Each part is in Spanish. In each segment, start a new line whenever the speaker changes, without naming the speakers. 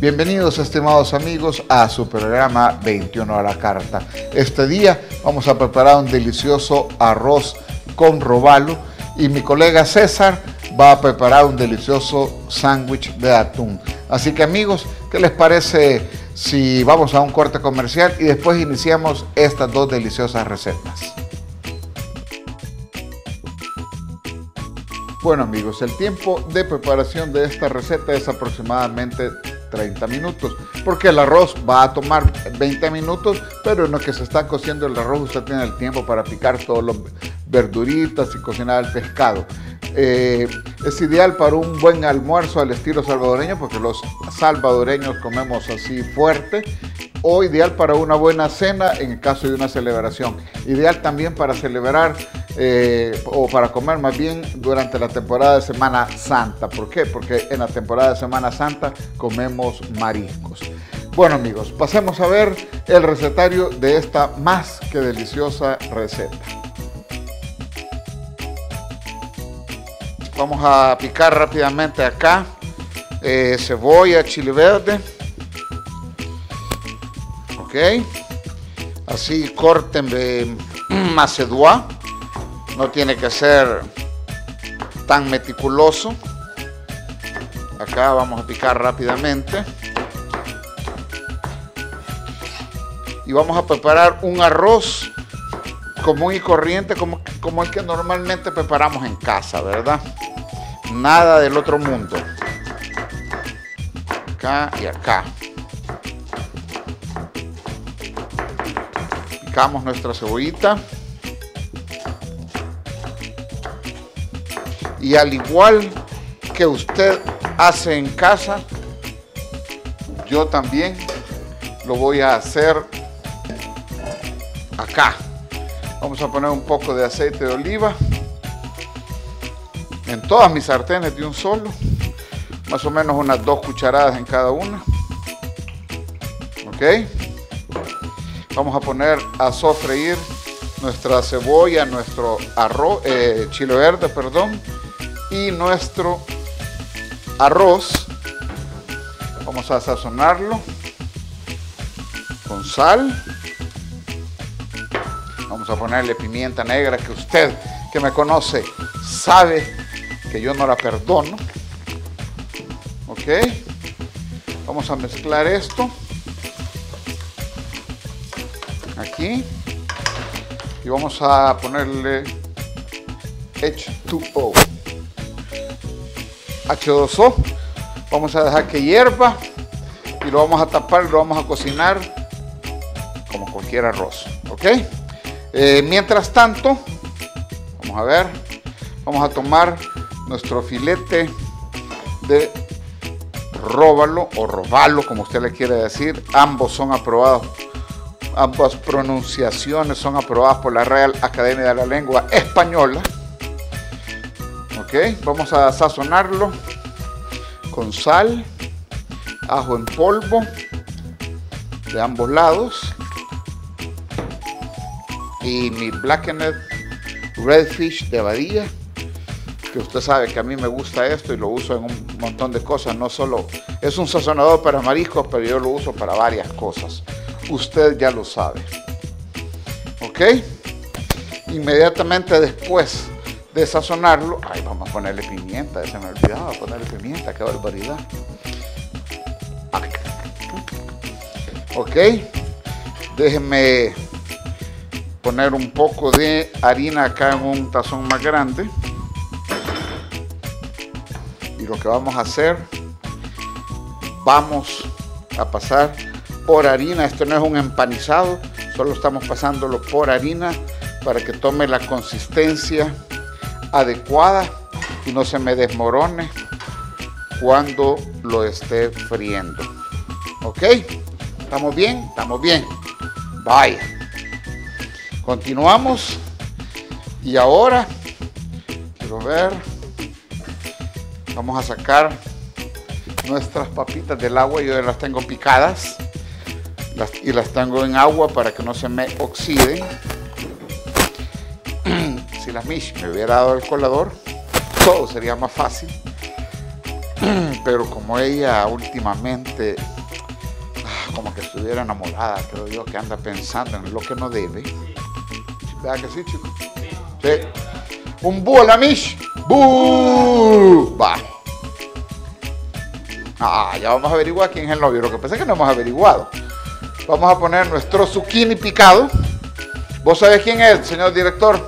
Bienvenidos, estimados amigos, a su programa 21 a la carta. Este día vamos a preparar un delicioso arroz con robalo y mi colega César va a preparar un delicioso sándwich de atún. Así que, amigos, ¿qué les parece si vamos a un corte comercial y después iniciamos estas dos deliciosas recetas? Bueno, amigos, el tiempo de preparación de esta receta es aproximadamente 30 minutos, porque el arroz va a tomar 20 minutos, pero en lo que se está cociendo el arroz usted tiene el tiempo para picar todas las verduritas y cocinar el pescado. Es ideal para un buen almuerzo al estilo salvadoreño, porque los salvadoreños comemos así fuerte, o ideal para una buena cena en el caso de una celebración. Ideal también para celebrar o para comer más bien durante la temporada de Semana Santa. ¿Por qué? Porque en la temporada de Semana Santa comemos mariscos. Bueno, amigos, pasemos a ver el recetario de esta más que deliciosa receta. Vamos a picar rápidamente acá cebolla, chile verde. Ok, así corten de macedua, no tiene que ser tan meticuloso. Acá vamos a picar rápidamente y vamos a preparar un arroz común y corriente como el que normalmente preparamos en casa, ¿verdad? Nada del otro mundo. Acá y acá. Picamos nuestra cebollita y al igual que usted hace en casa, yo también lo voy a hacer acá. Vamos a poner un poco de aceite de oliva en todas mis sartenes de un solo, más o menos unas 2 cucharadas en cada una. Ok. Vamos a poner a sofreír nuestra cebolla, nuestro arroz, chile verde, perdón, y nuestro arroz. Vamos a sazonarlo con sal. Vamos a ponerle pimienta negra, que usted que me conoce sabe que yo no la perdono. Ok. Vamos a mezclar esto aquí y vamos a ponerle H2O, H2O. Vamos a dejar que hierva y lo vamos a tapar y lo vamos a cocinar como cualquier arroz. Ok. Mientras tanto, vamos a ver, vamos a tomar nuestro filete de róbalo o robalo, como usted le quiere decir. Ambos son aprobados. Ambas pronunciaciones son aprobadas por la Real Academia de la Lengua Española. Ok, vamos a sazonarlo con sal, ajo en polvo de ambos lados y mi blackened redfish de Badía, que usted sabe que a mí me gusta esto y lo uso en un montón de cosas. No solo es un sazonador para mariscos, pero yo lo uso para varias cosas. Usted ya lo sabe. Ok. Inmediatamente después de sazonarlo, ay, vamos a ponerle pimienta, se me olvidaba ponerle pimienta, qué barbaridad. Ok. Déjenme poner un poco de harina acá en un tazón más grande. Y lo que vamos a hacer, vamos a pasar por harina. Esto no es un empanizado, solo estamos pasándolo por harina para que tome la consistencia adecuada y no se me desmorone cuando lo esté friendo. ¿Ok? ¿Estamos bien? Estamos bien. Vaya. Continuamos. Y ahora, quiero ver, vamos a sacar nuestras papitas del agua. Yo ya las tengo picadas y las tengo en agua para que no se me oxiden. Si la Mish me hubiera dado el colador, todo sería más fácil. pero como ella últimamente como que estuviera enamorada, creo yo, que anda pensando en lo que no debe. ¿Verdad que sí, chicos? Sí. Un búho a la mish. ¡Bú! Va. Ya vamos a averiguar quién es el novio. Lo que pasa es que no hemos averiguado. Vamos a poner nuestro zucchini picado. ¿Vos sabés quién es, señor director?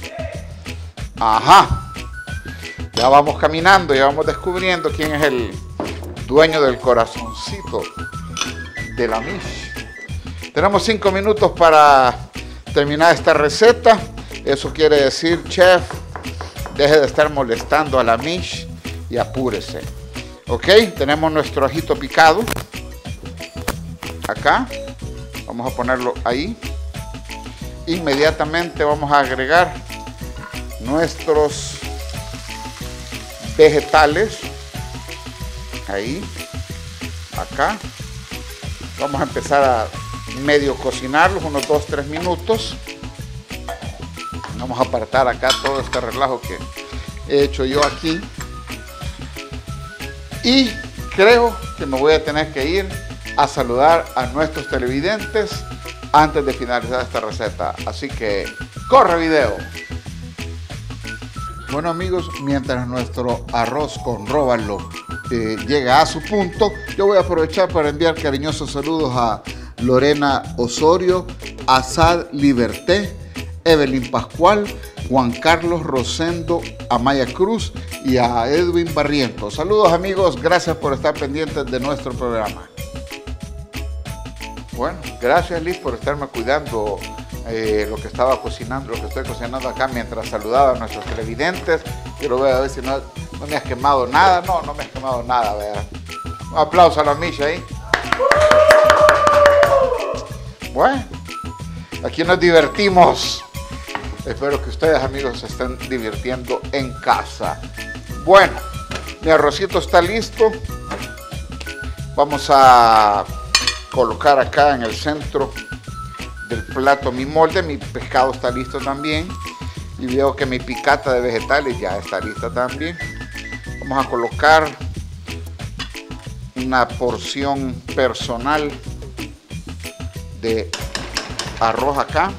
Ajá. Ya vamos caminando, ya vamos descubriendo quién es el dueño del corazoncito de la mish. Tenemos 5 minutos para terminar esta receta. Eso quiere decir, chef, deje de estar molestando a la mish y apúrese. Ok, tenemos nuestro ajito picado. Acá. Vamos a ponerlo ahí. Inmediatamente vamos a agregar nuestros vegetales. Ahí. Acá. Vamos a empezar a medio cocinarlos, unos 2-3 minutos. Vamos a apartar acá todo este relajo que he hecho yo aquí. Y creo que me voy a tener que ir a saludar a nuestros televidentes antes de finalizar esta receta. Así que, ¡corre video! Bueno amigos, mientras nuestro arroz con róbalo llega a su punto, yo voy a aprovechar para enviar cariñosos saludos a Lorena Osorio, Asad Liberté, Evelyn Pascual, Juan Carlos Rosendo, Amaya Cruz y a Edwin Barrientos. Saludos amigos, gracias por estar pendientes de nuestro programa. Bueno, gracias Liz por estarme cuidando lo que estaba cocinando, lo que estoy cocinando acá mientras saludaba a nuestros televidentes. Quiero ver a ver si no me has quemado nada. No me has quemado nada, ¿verdad? Un aplauso a la Misha ahí. Bueno, aquí nos divertimos. Espero que ustedes amigos se estén divirtiendo en casa. Bueno, mi arrocito está listo. Vamos a colocar acá en el centro del plato mi molde. Mi pescado está listo también. Y veo que mi picata de vegetales ya está lista también. Vamos a colocar una porción personal de arroz acá.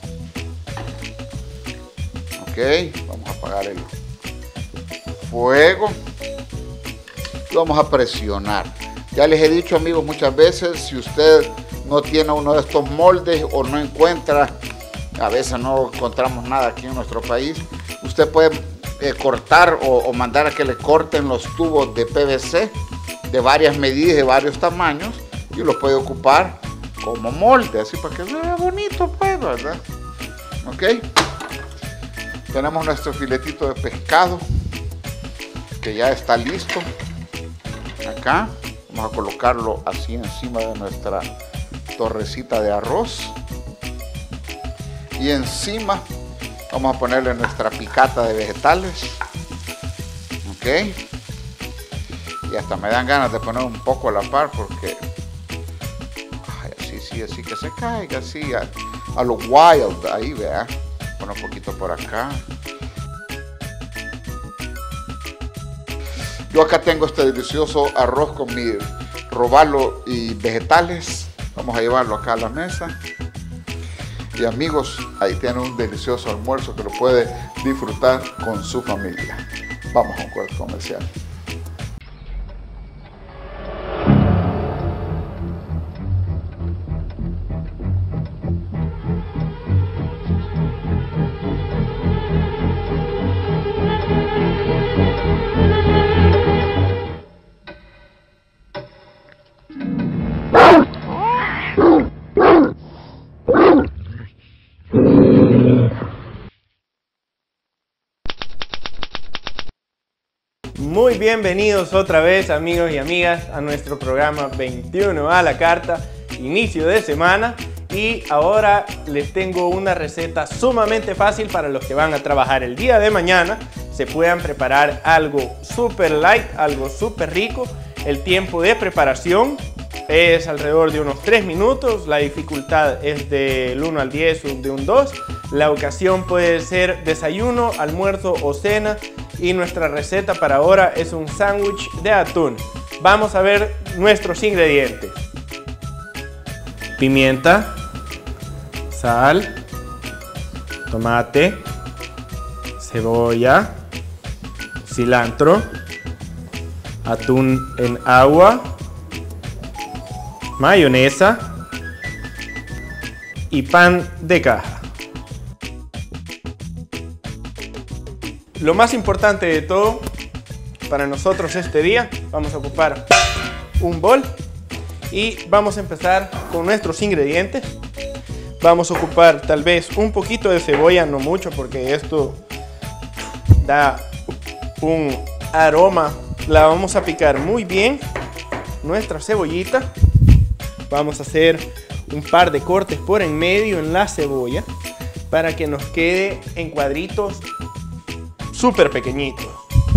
Ok, vamos a apagar el fuego y vamos a presionar. Ya les he dicho amigos muchas veces, si usted no tiene uno de estos moldes o no encuentra, a veces no encontramos nada aquí en nuestro país, usted puede cortar o mandar a que le corten los tubos de PVC de varias medidas, de varios tamaños, y los puede ocupar como molde, así para que vea bonito, pues, ¿verdad? Ok. Tenemos nuestro filetito de pescado que ya está listo. Acá vamos a colocarlo así encima de nuestra torrecita de arroz. Y encima vamos a ponerle nuestra picata de vegetales. Ok. Y hasta me dan ganas de poner un poco a la par porque así que se caiga así a lo wild ahí, vea. Poner un poquito por acá. Yo acá tengo este delicioso arroz con mi robalo y vegetales. Vamos a llevarlo acá a la mesa. Y amigos, ahí tienen un delicioso almuerzo que lo puede disfrutar con su familia. Vamos a un corte comercial.
Muy bienvenidos otra vez amigos y amigas a nuestro programa 21 a la carta, inicio de semana, y ahora les tengo una receta sumamente fácil para los que van a trabajar el día de mañana. Se puedan preparar algo súper light, algo súper rico. El tiempo de preparación es alrededor de unos 3 minutos. La dificultad es del 1 al 10 o de un 2. La ocasión puede ser desayuno, almuerzo o cena. Y nuestra receta para ahora es un sándwich de atún. Vamos a ver nuestros ingredientes. Pimienta, sal, tomate, cebolla, cilantro, atún en agua, mayonesa y pan de caja. Lo más importante de todo para nosotros este día, vamos a ocupar un bol y vamos a empezar con nuestros ingredientes. Vamos a ocupar tal vez un poquito de cebolla, no mucho porque esto da un aroma. La vamos a picar muy bien, nuestra cebollita. Vamos a hacer un par de cortes por en medio en la cebolla para que nos quede en cuadritos súper pequeñitos.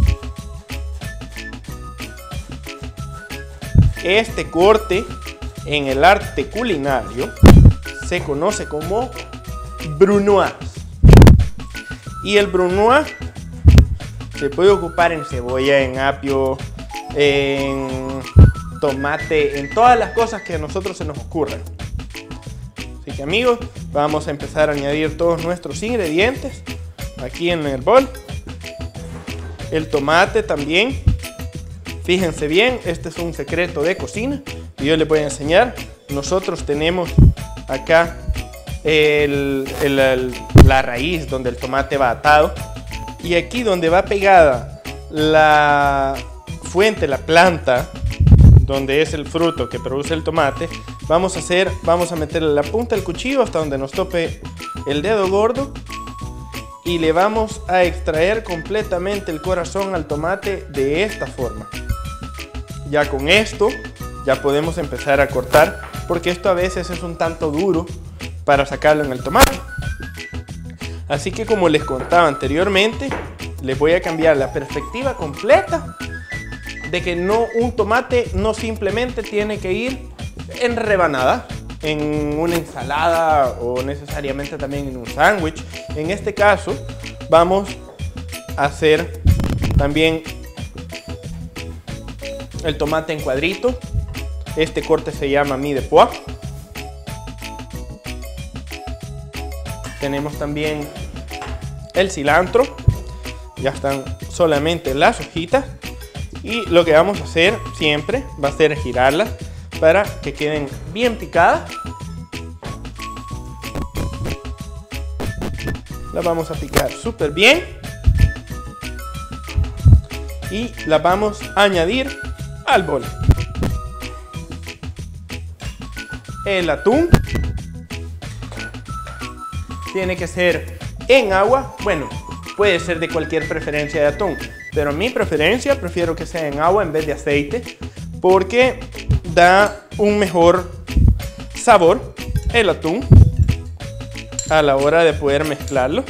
Este corte en el arte culinario se conoce como brunoise. Y el brunoise se puede ocupar en cebolla, en apio, en tomate, en todas las cosas que a nosotros se nos ocurran. Así que amigos, vamos a empezar a añadir todos nuestros ingredientes aquí en el bol. El tomate también. Fíjense bien, este es un secreto de cocina y yo les voy a enseñar. Nosotros tenemos acá la raíz donde el tomate va atado y aquí donde va pegada la fuente, la planta, donde es el fruto que produce el tomate, vamos a meterle la punta del cuchillo hasta donde nos tope el dedo gordo y le vamos a extraer completamente el corazón al tomate de esta forma. Ya con esto ya podemos empezar a cortar porque esto a veces es un tanto duro para sacarlo en el tomate. Así que como les contaba anteriormente, les voy a cambiar la perspectiva completa de que un tomate no simplemente tiene que ir en rebanada, en una ensalada o necesariamente también en un sándwich. En este caso vamos a hacer también el tomate en cuadritos. Este corte se llama mie de pois. Tenemos también el cilantro. Ya están solamente las hojitas. Y lo que vamos a hacer siempre va a ser girarlas para que queden bien picadas. Las vamos a picar súper bien. Y las vamos a añadir al bol. El atún tiene que ser en agua. Bueno, puede ser de cualquier preferencia de atún, pero mi preferencia prefiero que sea en agua en vez de aceite porque da un mejor sabor el atún a la hora de poder mezclarlo.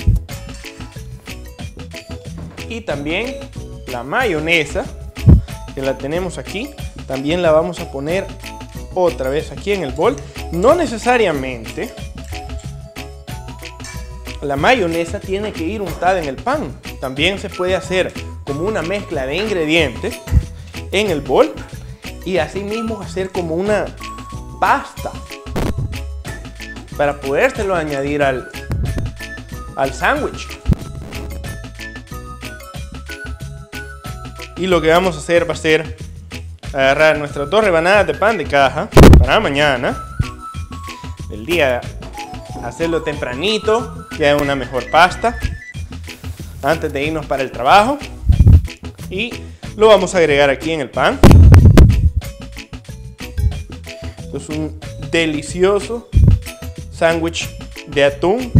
Y también la mayonesa, que la tenemos aquí, también la vamos a poner otra vez aquí en el bol. No necesariamente la mayonesa tiene que ir untada en el pan. También se puede hacer como una mezcla de ingredientes en el bol y así mismo hacer como una pasta para podérselo añadir al sándwich. Y lo que vamos a hacer va a ser agarrar nuestras 2 rebanadas de pan de caja para mañana, el día, hacerlo tempranito, que es una mejor pasta, antes de irnos para el trabajo. Y lo vamos a agregar aquí en el pan. Esto es un delicioso sándwich de atún,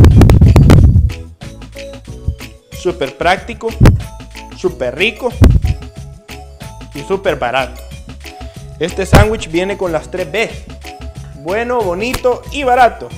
súper práctico, súper rico y súper barato. Este sándwich viene con las 3 B: bueno, bonito y barato.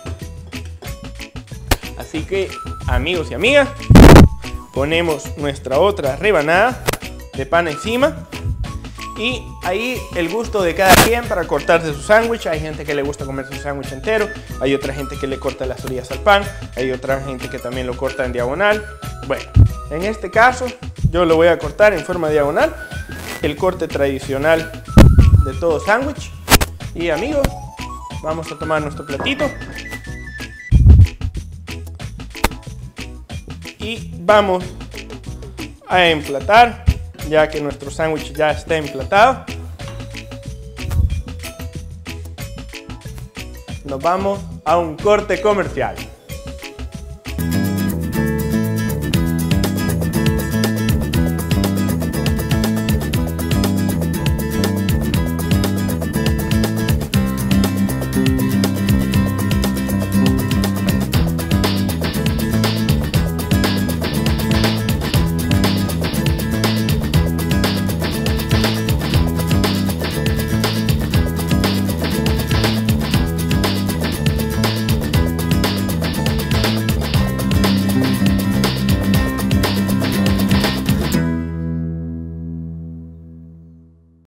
Así que, amigos y amigas, ponemos nuestra otra rebanada de pan encima Y ahí el gusto de cada quien para cortarse su sándwich. Hay gente que le gusta comer su sándwich entero, hay otra gente que le corta las orillas al pan, hay otra gente que también lo corta en diagonal. Bueno, en este caso yo lo voy a cortar en forma diagonal, el corte tradicional de todo sándwich. Y amigos, vamos a tomar nuestro platito y vamos a emplatar, ya que nuestro sándwich ya está emplatado. Nos vamos a un corte comercial.